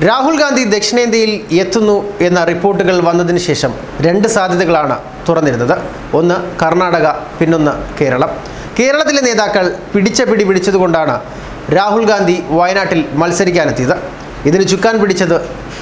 രാഹുൽ ഗാന്ധി ദക്ഷിണേന്ത്യയിൽ എത്തുന്നു എന്ന റിപ്പോർട്ടുകൾ വന്നതിന് ശേഷം രണ്ട് സാധ്യതകളാണ് തുറന്നിരുന്നത്. ഒന്ന് കർണാടക, പിന്നൊന്ന് കേരളം. കേരളത്തിലെ നേതാക്കൾ പിടിച്ചതുകൊണ്ടാണ് രാഹുൽ ഗാന്ധി വയനാട്ടിൽ മത്സരിക്കാനെത്തിയത്. ഇതിന് ചുക്കാൻ പിടിച്ചത്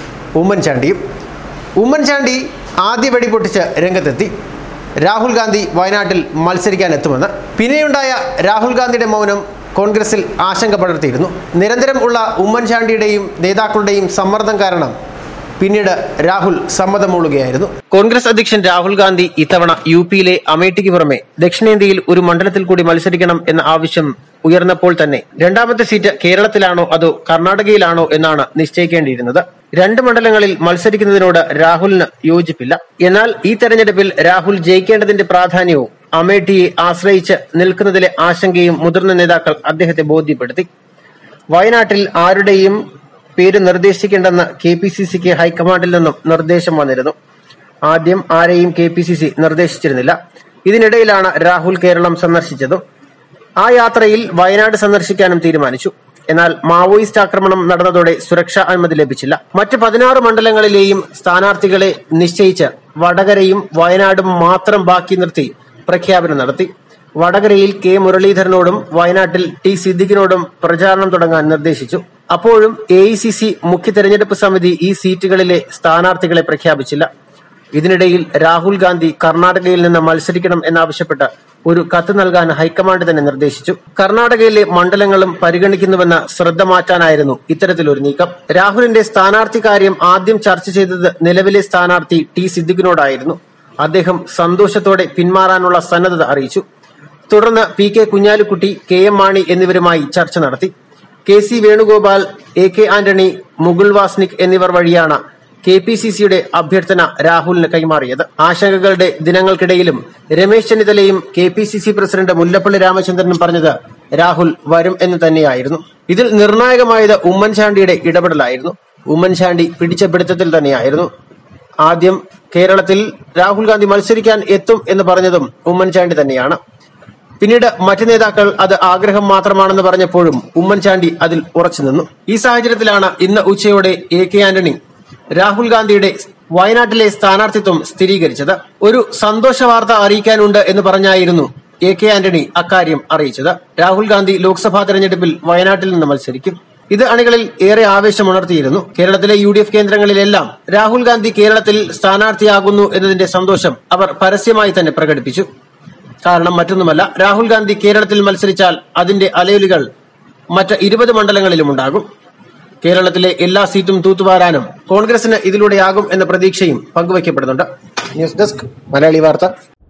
ഉമ്മൻചാണ്ടി ആദ്യ വെടിപൊട്ടിച്ച് രംഗത്തെത്തി. രാഹുൽ ഗാന്ധി വയനാട്ടിൽ മത്സരിക്കാനെത്തുമെന്ന്. പിന്നെയുണ്ടായ രാഹുൽ ഗാന്ധിയുടെ മൗനം കോൺഗ്രസിൽ ആശങ്ക പടർത്തിയിരുന്നു. നിരന്തരം ഉള്ള ഉമ്മൻചാണ്ടിയുടെയും നേതാക്കളുടെയും സമ്മർദ്ദം കാരണം പിന്നീട് രാഹുൽ സമ്മതം മൂളുകയായിരുന്നു. കോൺഗ്രസ് അധ്യക്ഷൻ രാഹുൽ ഗാന്ധി ഇത്തവണ യുപിയിലെ അമേഠിക്ക് പുറമെ ദക്ഷിണേന്ത്യയിൽ ഒരു മണ്ഡലത്തിൽ കൂടി മത്സരിക്കണം എന്ന ആവശ്യം ഉയർന്നപ്പോൾ തന്നെ രണ്ടാമത്തെ സീറ്റ് കേരളത്തിലാണോ അതോ കർണാടകയിലാണോ എന്നാണ് നിശ്ചയിക്കേണ്ടിയിരുന്നത്. രണ്ട് മണ്ഡലങ്ങളിൽ മത്സരിക്കുന്നതിനോട് രാഹുലിന് യോജിപ്പില്ല. എന്നാൽ ഈ തെരഞ്ഞെടുപ്പിൽ രാഹുൽ ജയിക്കേണ്ടതിന്റെ പ്രാധാന്യവും അമേഠിയെ ആശ്രയിച്ച് നിൽക്കുന്നതിലെ ആശങ്കയും മുതിർന്ന നേതാക്കൾ അദ്ദേഹത്തെ ബോധ്യപ്പെടുത്തി. വയനാട്ടിൽ ആരുടെയും പേര് നിർദ്ദേശിക്കേണ്ടെന്ന് KPCCക്ക് ഹൈക്കമാൻഡിൽ നിന്നും നിർദ്ദേശം വന്നിരുന്നു. ആദ്യം ആരെയും KPCC നിർദ്ദേശിച്ചിരുന്നില്ല. ഇതിനിടയിലാണ് രാഹുൽ കേരളം സന്ദർശിച്ചതും. ആ യാത്രയിൽ വയനാട് സന്ദർശിക്കാനും തീരുമാനിച്ചു. എന്നാൽ മാവോയിസ്റ്റ് ആക്രമണം നടന്നതോടെ സുരക്ഷാ അനുമതി ലഭിച്ചില്ല. മറ്റ് 16 മണ്ഡലങ്ങളിലെയും സ്ഥാനാർത്ഥികളെ നിശ്ചയിച്ച് വടകരയും വയനാടും മാത്രം ബാക്കി നിർത്തി പ്രഖ്യാപനം നടത്തി. വടകരയിൽ K മുരളീധരനോടും വയനാട്ടിൽ T സിദ്ദിഖിനോടും പ്രചാരണം തുടങ്ങാൻ നിർദ്ദേശിച്ചു. അപ്പോഴും AICC മുഖ്യ തെരഞ്ഞെടുപ്പ് സമിതി ഈ സീറ്റുകളിലെ സ്ഥാനാർത്ഥികളെ പ്രഖ്യാപിച്ചില്ല. ഇതിനിടയിൽ രാഹുൽ ഗാന്ധി കർണാടകയിൽ നിന്ന് മത്സരിക്കണം എന്നാവശ്യപ്പെട്ട് ഒരു കത്ത് നൽകാൻ ഹൈക്കമാൻഡ് തന്നെ നിർദ്ദേശിച്ചു. കർണാടകയിലെ മണ്ഡലങ്ങളും പരിഗണിക്കുന്നുവെന്ന ശ്രദ്ധ മാറ്റാനായിരുന്നു ഇത്തരത്തിലൊരു നീക്കം. രാഹുലിന്റെ സ്ഥാനാർത്ഥി കാര്യം ആദ്യം ചർച്ച ചെയ്തത് നിലവിലെ സ്ഥാനാർത്ഥി T സിദ്ദിഖിനോടായിരുന്നു. അദ്ദേഹം സന്തോഷത്തോടെ പിന്മാറാനുള്ള സന്നദ്ധത അറിയിച്ചു. തുടർന്ന് PK കുഞ്ഞാലിക്കുട്ടി, KM മാണി എന്നിവരുമായി ചർച്ച നടത്തി. KC വേണുഗോപാൽ, AK ആന്റണി, മുകുൾ വാസ്നിക് എന്നിവർ വഴിയാണ് KPCCയുടെ അഭ്യർത്ഥന രാഹുലിന് കൈമാറിയത്. ആശങ്കകളുടെ ദിനങ്ങൾക്കിടയിലും രമേശ് ചെന്നിത്തലയും KPCC പ്രസിഡന്റ് മുല്ലപ്പള്ളി രാമചന്ദ്രനും പറഞ്ഞത് രാഹുൽ വരും എന്ന് തന്നെയായിരുന്നു. ഇതിൽ നിർണായകമായത് ഉമ്മൻചാണ്ടിയുടെ ഇടപെടലായിരുന്നു. ഉമ്മൻചാണ്ടി പിടിച്ച പിടുത്തത്തിൽ തന്നെയായിരുന്നു. ആദ്യം കേരളത്തിൽ രാഹുൽ ഗാന്ധി മത്സരിക്കാൻ എത്തും എന്ന് പറഞ്ഞതും ഉമ്മൻചാണ്ടി തന്നെയാണ്. പിന്നീട് മറ്റു നേതാക്കൾ അത് ആഗ്രഹം മാത്രമാണെന്ന് പറഞ്ഞപ്പോഴും ഉമ്മൻചാണ്ടി അതിൽ ഉറച്ചു നിന്നു. ഈ സാഹചര്യത്തിലാണ് ഇന്ന് ഉച്ചയോടെ AK ആന്റണി രാഹുൽ ഗാന്ധിയുടെ വയനാട്ടിലെ സ്ഥാനാർത്ഥിത്വം സ്ഥിരീകരിച്ചത്. ഒരു സന്തോഷ വാർത്ത അറിയിക്കാനുണ്ട് എന്ന് പറഞ്ഞായിരുന്നു AK ആന്റണി അക്കാര്യം അറിയിച്ചത്. രാഹുൽ ഗാന്ധി ലോക്സഭാ തെരഞ്ഞെടുപ്പിൽ വയനാട്ടിൽ നിന്ന് മത്സരിക്കും. ഇത് അണികളിൽ ഏറെ ആവേശമുണർത്തിയിരുന്നു. കേരളത്തിലെ UDF കേന്ദ്രങ്ങളിലെല്ലാം രാഹുൽ ഗാന്ധി കേരളത്തിൽ സ്ഥാനാർത്ഥിയാകുന്നു എന്നതിന്റെ സന്തോഷം അവർ പരസ്യമായി തന്നെ പ്രകടിപ്പിച്ചു. കാരണം മറ്റൊന്നുമല്ല, രാഹുൽ ഗാന്ധി കേരളത്തിൽ മത്സരിച്ചാൽ അതിന്റെ അലയൊലികൾ മറ്റ് 20 മണ്ഡലങ്ങളിലും ഉണ്ടാകും. കേരളത്തിലെ എല്ലാ സീറ്റും തൂത്തുവാരാനും കോൺഗ്രസിന് ഇതിലൂടെയാകും എന്ന പ്രതീക്ഷയും പങ്കുവയ്ക്കപ്പെടുന്നുണ്ട്. ന്യൂസ് ഡെസ്ക്, മലയാളി വാർത്ത.